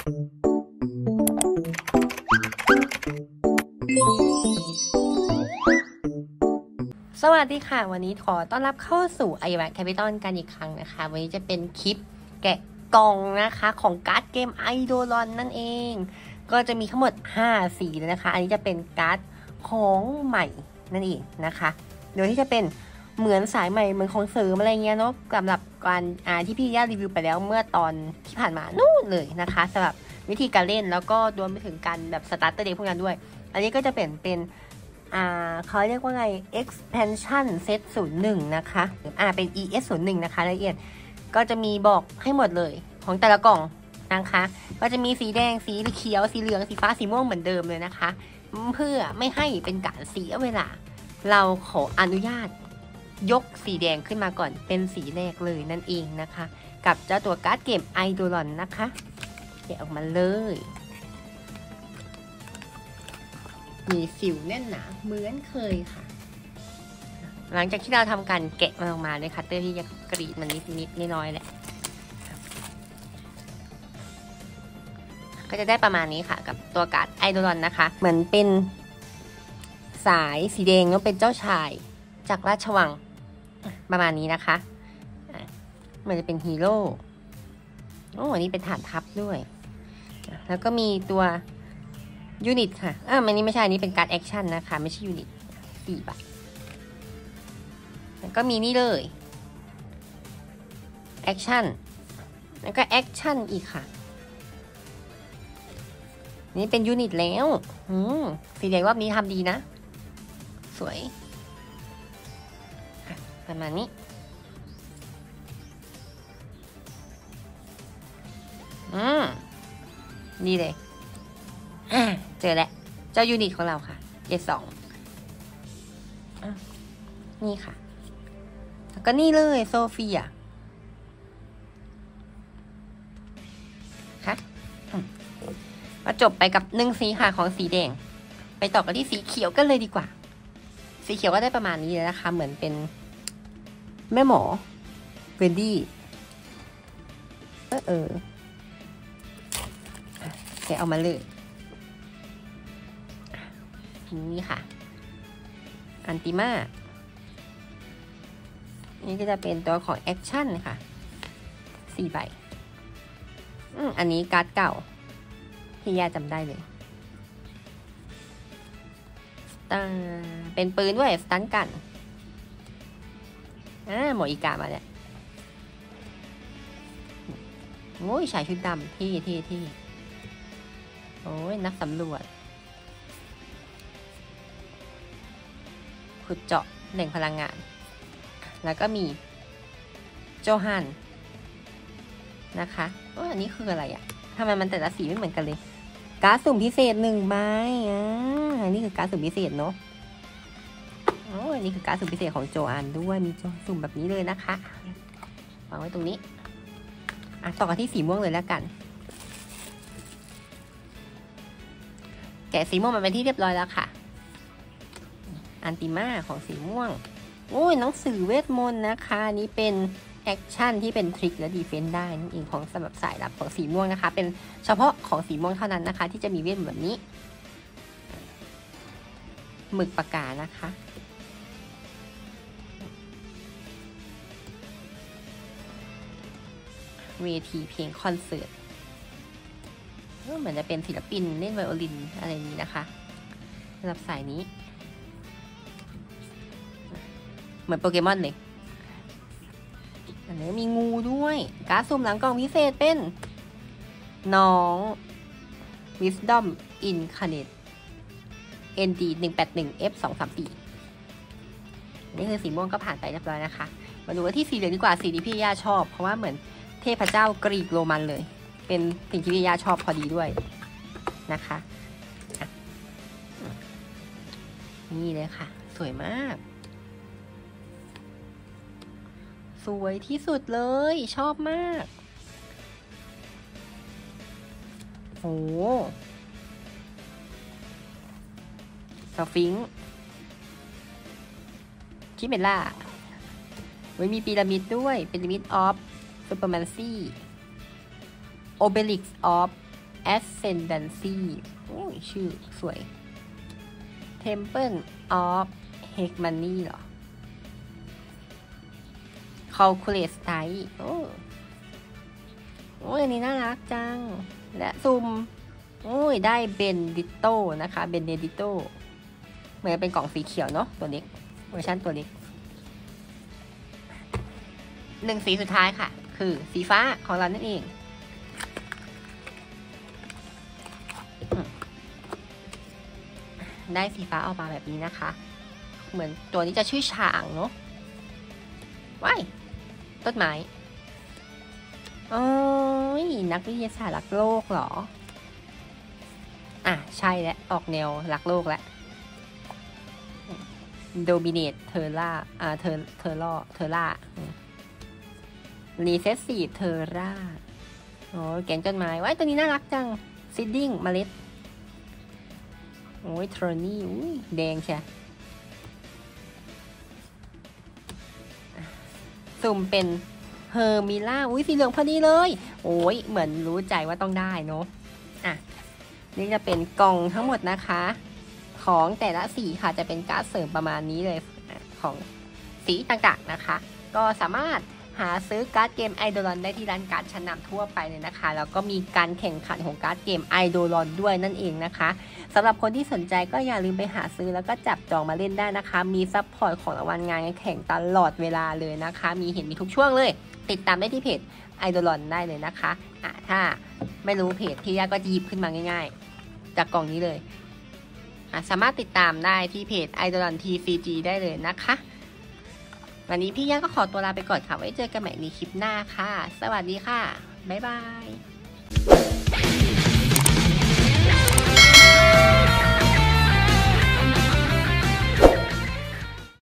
สวัสดีค่ะวันนี้ขอต้อนรับเข้าสู่ iWhack Capital กันอีกครั้งนะคะวันนี้จะเป็นคลิปแกะกล่องนะคะของการ์ดเกม Eidolon นั่นเองก็จะมีทั้งหมด5สีเลยนะคะอันนี้จะเป็นการ์ดของใหม่นั่นเองนะคะโดยที่จะเป็นเหมือนสายใหม่เหมือนของเสริมอะไรเงี้ยเนาะสำหรับการที่พี่ย่ารีวิวไปแล้วเมื่อตอนที่ผ่านมานู่นเลยนะคะสำหรับวิธีการเล่นแล้วก็รวมไปถึงการแบบสตาร์เตอร์เดย์พวกนั้นด้วยอันนี้ก็จะเป็นเขาเรียกว่าไง expansion set 01นะคะเป็น ES 01นะคะละเอียดก็จะมีบอกให้หมดเลยของแต่ละกล่องนะคะก็จะมีสีแดงสีเขียวสีเหลืองสีฟ้าสีม่วงเหมือนเดิมเลยนะคะเพื่อไม่ให้เป็นการเสียเวลาเราขออนุญาตยกสีแดงขึ้นมาก่อนเป็นสีแรกเลยนั่นเองนะคะกับเจ้าตัวการ์ดเกม Eidolon นะคะแกะออกมาเลยมีสิวแน่นหนาเหมือนเคยค่ะหลังจากที่เราทำการแกะมันออกมาด้วยคัตเตอร์ที่จะกรีดมันนิดน้อยแหละก็จะได้ประมาณนี้ค่ะกับตัวการ์ดไอโดลอนนะคะเหมือนเป็นสายสีแดงแล้วเป็นเจ้าชายจากราชวังประมาณนี้นะคะมันจะเป็นฮีโร่อันนี้เป็นฐานทัพด้วยแล้วก็มีตัวยูนิตค่ะอันนี้ไม่ใช่อันนี้เป็นการ์ดแอคชั่นนะคะไม่ใช่ยูนิต4 ใบแล้วก็มีนี่เลยแอคชั่นแล้วก็แอคชั่นอีกค่ะนี่เป็นยูนิตแล้วสีแดงรอบนี้ทำดีนะสวยประมาณนี้ดีเลยเจอแล้วเจ้ายูนิตของเราค่ะ S2 นี่ค่ะแล้วก็นี่เลยโซเฟียค่ะมาจบไปกับ1สีค่ะของสีแดงไปต่อกันที่สีเขียวกันเลยดีกว่าสีเขียวก็ได้ประมาณนี้เลยนะคะเหมือนเป็นแม่หมอเวนดี้แกเอามาเลยนี่ค่ะอันติมานี่ก็จะเป็นตัวของแอคชั่นค่ะ4 ใบอันนี้การ์ดเก่าที่ย่าจำได้เลยเป็นปืนด้วยสตันกันหมออีกามาเนี่ยโอ้ยชายชุดดำที่โอ้ยนักสำรวจขุดเจาะแหล่งพลังงานแล้วก็มีโจฮันนะคะอันนี้คืออะไรทำไมมันแต่ละสีไม่เหมือนกันเลยการ์ดสุ่มพิเศษ1 ใบอันนี้คือการ์ดสุ่มพิเศษเนาะอันนี้คือการ์ดสุ่มพิเศษของโจอันด้วยมีโจสุ่มแบบนี้เลยนะคะวางไว้ตรงนี้ต่อกันที่สีม่วงเลยแล้วกันแกะสีม่วงมาเป็นที่เรียบร้อยแล้วค่ะอันติมาของสีม่วงหนังสือเวทมนต์นะคะนี้เป็นแอคชั่นที่เป็นทริคและดีเฟนส์ได้นั่นเองของสำหรับสายลับของสีม่วงนะคะเป็นเฉพาะของสีม่วงเท่านั้นนะคะที่จะมีเวทแบบนี้หมึกปากกานะคะเวทีเพลงคอนเสิร์ตเหมือนจะเป็นศิลปินเล่นไวโอลินอะไรนี้นะคะสำหรับสายนี้เหมือนโปเกมอนเลยอันนี้มีงูด้วยการ์ดสุ่มหลังกล่องพิเศษเป็นน้อง Wisdom Incarnate ND 181 F 234นี่คือสีม่วงก็ผ่านไปเรียบร้อยนะคะมาดูว่าที่สีเหลืองดีกว่าสีที่พี่ย่าชอบเพราะว่าเหมือนเทพเจ้ากรีกโรมันเลยเป็นสิ่งที่พี่ย่าชอบพอดีด้วยนะคะนี่เลยค่ะสวยมากสวยที่สุดเลยชอบมากสฟิงค์คิเมล่ามีพีระมิดด้วยพีระมิดออฟซูเปอร์แมนซี่โอเบลิกซ์ออฟ Ascendancy โอ้ยชื่อสวย Temple of Hegemony เหรอ Calculate Style โอ้ยอันนี้น่ารักจัง และซุ่มโอ้ยได้เบนดิโตนะคะเบนเดดิโตเหมือนเป็นกล่องสีเขียวเนาะตัวเล็กเวอร์ชันตัวเล็ก1สีสุดท้ายค่ะคือสีฟ้าของเรานั่นเองได้สีฟ้าออกมาแบบนี้นะคะเหมือนตัวนี้จะชื่อฉางเนาะว้ายต้นไม้โอ้ยนักวิทยาศาสตร์รักโลกเหรอใช่แล้วออกแนวรักโลกแล้วDominate Terra Terra Recessive Terra โอ้แกงต้นไม้ว้ายตัวนี้น่ารักจัง Seeding เมล็ดโอ้ย Trony แดงใช่สุ่มเป็นเฮอร์มิล่าสีเหลืองพอดีเลยโอ้ยเหมือนรู้ใจว่าต้องได้เนาะนี่จะเป็นกล่องทั้งหมดนะคะของแต่ละสีค่ะจะเป็นการ์ดเสริมประมาณนี้เลยของสีต่างๆนะคะก็สามารถหาซื้อการ์ดเกมไอโดลอนได้ที่ร้านการ์ดชั้นนำทั่วไปเลยนะคะแล้วก็มีการแข่งขันของการ์ดเกมไอโดลอนด้วยนั่นเองนะคะสำหรับคนที่สนใจก็อย่าลืมไปหาซื้อแล้วก็จับจองมาเล่นได้นะคะมีซัพพอร์ตของรางวัลงานแข่งตลอดเวลาเลยนะคะมีทุกช่วงเลยติดตามได้ที่เพจไอโดลอนได้เลยนะคะถ้าไม่รู้เพจที่ยากก็หยิบขึ้นมาง่ายๆจากกล่องนี้เลยสามารถติดตามได้ที่เพจ Idolon TCG ได้เลยนะคะวันนี้พี่ย่าก็ขอตัวลาไปก่อนค่ะไว้เจอกันใหม่ในคลิปหน้าค่ะสวัสดีค่ะบ๊ายบาย